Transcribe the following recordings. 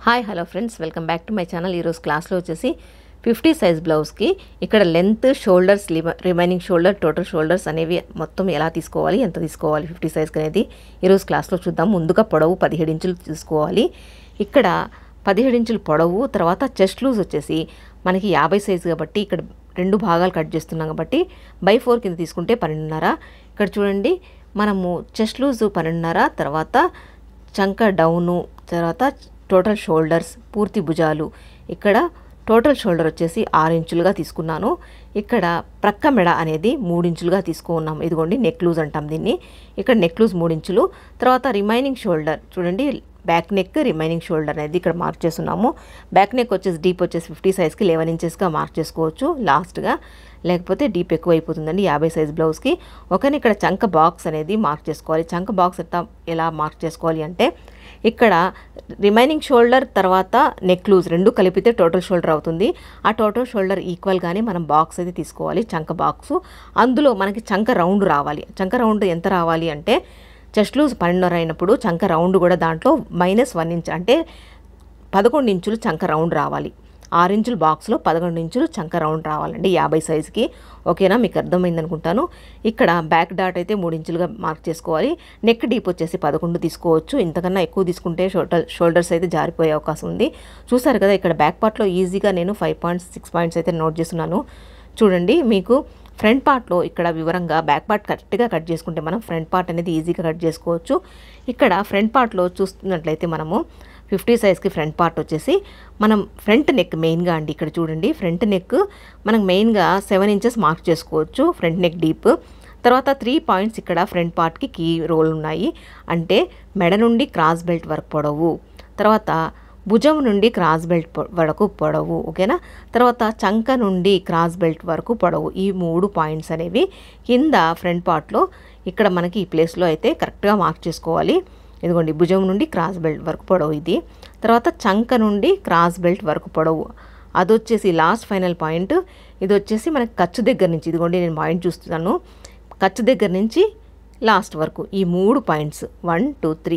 Hi hello friends, welcome back to my channel. ఈరోజు క్లాస్లో వచ్చేసి 50 సైజ్ బ్లౌజ్కి ఇక్కడ length, shoulders, remaining shoulder, total shoulders అనేవి మొత్తం ఎలా తీసుకోవాలి, ఎంత తీసుకోవాలి 50 సైజ్కి అనేది ఈరోజు క్లాస్లో చూద్దాం. ముందుగా పొడవు 17 ఇంచులు తీసుకోవాలి. ఇక్కడ 17 ఇంచులు పొడవు, తర్వాత చెస్ట్ లూజ్ వచ్చేసి మనకి 50 సైజు కాబట్టి ఇక్కడ 2 భాగాలు కట్ చేస్తున్నాం కాబట్టి బై 4 కింద తీసుకుంటే 12.5. ఇక్కడ చూడండి, మనము చెస్ట్ లూజ్ 12.5, తర్వాత చంక డౌను, తర్వాత టోటల్ షోల్డర్స్, పూర్తి భుజాలు. ఇక్కడ టోటల్ షోల్డర్ వచ్చేసి 6 ఇంచులుగా తీసుకున్నాను. ఇక్కడ ప్రక్క మెడ అనేది 3 ఇంచులుగా తీసుకున్నాము. ఇదిగోండి నెక్ లూజ్ అంటాం దీన్ని. ఇక్కడ నెక్ లూజ్ 3 ఇంచులు. తర్వాత రిమైనింగ్ షోల్డర్ చూడండి, బ్యాక్ నెక్, రిమైనింగ్ షోల్డర్ అనేది ఇక్కడ మార్క్ చేస్తున్నాము. బ్యాక్ నెక్ వచ్చేసి డీప్ వచ్చేసి 50 సైజ్కి 11 ఇంచెస్గా మార్క్ చేసుకోవచ్చు లాస్ట్గా, లేకపోతే డీప్ ఎక్కువ అయిపోతుందండి 50 సైజ్ బ్లౌజ్కి. ఒకని ఇక్కడ చంక బాక్స్ అనేది మార్క్ చేసుకోవాలి. చంక బాక్స్ ఎలా మార్క్ చేసుకోవాలి అంటే, ఇక్కడ రిమైనింగ్ షోల్డర్ తర్వాత నెక్ లూజ్ 2 కలిపితే టోటల్ షోల్డర్ అవుతుంది. ఆ టోటల్ షోల్డర్ ఈక్వల్గానే మనం బాక్స్ అయితే తీసుకోవాలి, చంక బాక్సు. అందులో మనకి చంక రౌండ్ రావాలి. చంక రౌండ్ ఎంత రావాలి అంటే, చెస్ట్ లూజ్ 12.5 అయినప్పుడు చంక రౌండ్ కూడా దాంట్లో -1 ఇంచ్ అంటే 11 ఇంచులు చంక రౌండ్ రావాలి. 6 ఇంచుల బాక్స్లో 11 ఇంచులు చంక రౌండ్ రావాలండి 50 సైజుకి. ఓకేనా, మీకు అర్థమైంది అనుకుంటాను. ఇక్కడ బ్యాక్ డాట్ అయితే 3 ఇంచులుగా మార్క్ చేసుకోవాలి. నెక్ డీప్ వచ్చేసి 11 తీసుకోవచ్చు. ఇంతకన్నా ఎక్కువ తీసుకుంటే షోల్డర్స్ అయితే జారిపోయే అవకాశం ఉంది. చూసారు కదా, ఇక్కడ బ్యాక్ పార్ట్లో ఈజీగా నేను 5 పాయింట్స్ 6 పాయింట్స్ అయితే నోట్ చేస్తున్నాను. చూడండి, మీకు ఫ్రంట్ పార్ట్లో ఇక్కడ వివరంగా బ్యాక్ పార్ట్ కరెక్ట్గా కట్ చేసుకుంటే మనం ఫ్రంట్ పార్ట్ అనేది ఈజీగా కట్ చేసుకోవచ్చు. ఇక్కడ ఫ్రంట్ పార్ట్లో చూస్తున్నట్లయితే మనము 50 సైజ్కి ఫ్రంట్ పార్ట్ వచ్చేసి మనం ఫ్రంట్ నెక్ మెయిన్గా అండి, ఇక్కడ చూడండి ఫ్రంట్ నెక్ మనం మెయిన్గా 7 ఇంచెస్ మార్క్ చేసుకోవచ్చు ఫ్రంట్ నెక్ డీప్. తర్వాత 3 పాయింట్స్ ఇక్కడ ఫ్రంట్ పార్ట్కి కీ రోల్ ఉన్నాయి. అంటే మెడ నుండి క్రాస్ బెల్ట్ వరకు పొడవు, తర్వాత భుజం నుండి క్రాస్ బెల్ట్ వరకు పొడవు. ఓకేనా, తర్వాత చంక నుండి క్రాస్ బెల్ట్ వరకు పొడవు. ఈ 3 పాయింట్స్ అనేవి కింద ఫ్రంట్ పార్ట్లో ఇక్కడ మనకి ఈ ప్లేస్లో అయితే కరెక్ట్గా మార్క్ చేసుకోవాలి. ఇదిగోండి, భుజం నుండి క్రాస్ బెల్ట్ వరకు పొడవు ఇది. తర్వాత చంక నుండి క్రాస్ బెల్ట్ వరకు పొడవు, అది వచ్చేసి లాస్ట్ ఫైనల్ పాయింట్. ఇది వచ్చేసి మనకి ఖర్చు దగ్గర నుంచి, ఇదిగోండి నేను పాయింట్ చూస్తున్నాను, ఖర్చు దగ్గర నుంచి లాస్ట్ వరకు ఈ 3 పాయింట్స్ 1 2 3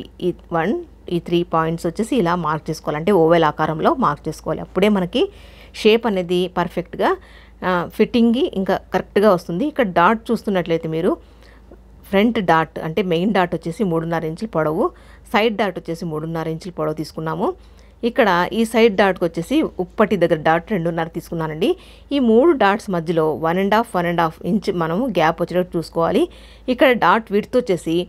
ఈ 3 పాయింట్స్ వచ్చేసి ఇలా మార్క్ చేసుకోవాలి. అంటే ఓవెల్ ఆకారంలో మార్క్ చేసుకోవాలి. అప్పుడే మనకి షేప్ అనేది పర్ఫెక్ట్గా ఫిట్టింగ్ ఇంకా కరెక్ట్గా వస్తుంది. ఇక్కడ డాట్ చూస్తున్నట్లయితే మీరు, ఫ్రంట్ డాట్ అంటే మెయిన్ డాట్ వచ్చేసి 3.5 ఇంచుల పొడవు, సైడ్ డాట్ వచ్చేసి 3.5 ఇంచుల పొడవు తీసుకున్నాము. ఇక్కడ ఈ సైడ్ డాట్కి వచ్చేసి ఉప్పటి దగ్గర డాట్ 2.5 తీసుకున్నానండి. ఈ 3 డాట్స్ మధ్యలో 1.5 ఇంచ్ మనము గ్యాప్ వచ్చేటట్టు చూసుకోవాలి. ఇక్కడ డాట్ విడ్త్ వచ్చేసి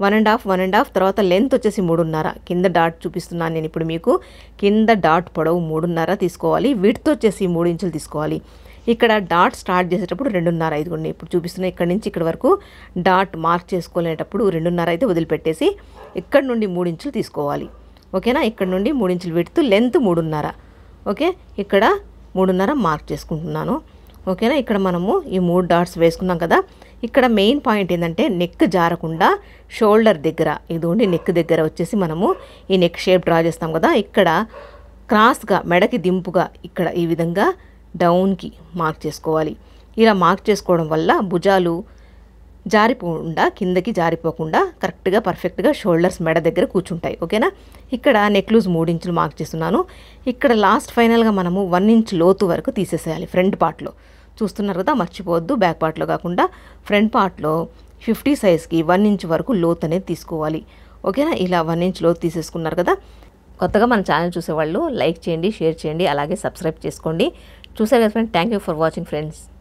1.5 తర్వాత లెంత్ వచ్చేసి 3.5. కింద డాట్ చూపిస్తున్నాను నేను ఇప్పుడు మీకు. కింద డాట్ పొడవు 3.5 తీసుకోవాలి. విడ్త్ వచ్చేసి 3 ఇంచులు తీసుకోవాలి. ఇక్కడ డాట్ స్టార్ట్ చేసేటప్పుడు 2.5. ఇదిగోండి ఇప్పుడు చూపిస్తున్నా, ఇక్కడ నుంచి ఇక్కడ వరకు డాట్ మార్క్ చేసుకోలేటప్పుడు 2.5 అయితే వదిలిపెట్టేసి ఇక్కడ నుండి 3 ఇంచులు తీసుకోవాలి. ఓకేనా, ఇక్కడ నుండి 3 ఇంచులు విడ్త్, లెంత్ 3.5. ఓకే, ఇక్కడ 3.5 మార్క్ చేసుకుంటున్నాను. ఓకేనా, ఇక్కడ మనము ఈ 3 డాట్స్ వేసుకున్నాం కదా. ఇక్కడ మెయిన్ పాయింట్ ఏంటంటే నెక్ జారకుండా షోల్డర్ దగ్గర, ఇదిగోండి నెక్ దగ్గర వచ్చేసి మనము ఈ నెక్ షేప్ డ్రా చేస్తాం కదా. ఇక్కడ క్రాస్గా మెడకి దింపుగా ఇక్కడ ఈ విధంగా డౌన్కి మార్క్ చేసుకోవాలి. ఇలా మార్క్ చేసుకోవడం వల్ల భుజాలు జారిపోకుండా, కిందకి జారిపోకుండా కరెక్ట్గా పర్ఫెక్ట్గా షోల్డర్స్ మెడ దగ్గర కూర్చుంటాయి. ఓకేనా, ఇక్కడ నెక్ లూజ్ 3 ఇంచులు మార్క్ చేస్తున్నాను. ఇక్కడ లాస్ట్ ఫైనల్గా మనము 1 ఇంచ్ లోతు వరకు తీసేసేయాలి ఫ్రంట్ పార్ట్లో. చూస్తున్నారు కదా, మర్చిపోవద్దు, బ్యాక్ పార్ట్లో కాకుండా ఫ్రంట్ పార్ట్లో 50 సైజ్కి 1 ఇంచ్ వరకు లోతు అనేది తీసుకోవాలి. ఓకేనా, ఇలా 1 ఇంచ్ లోతు తీసేసుకున్నారు కదా. కొత్తగా మన ఛానల్ చూసేవాళ్ళు లైక్ చేయండి, షేర్ చేయండి, అలాగే సబ్స్క్రైబ్ చేసుకోండి. చూసారు కదా friends, thank you for watching friends.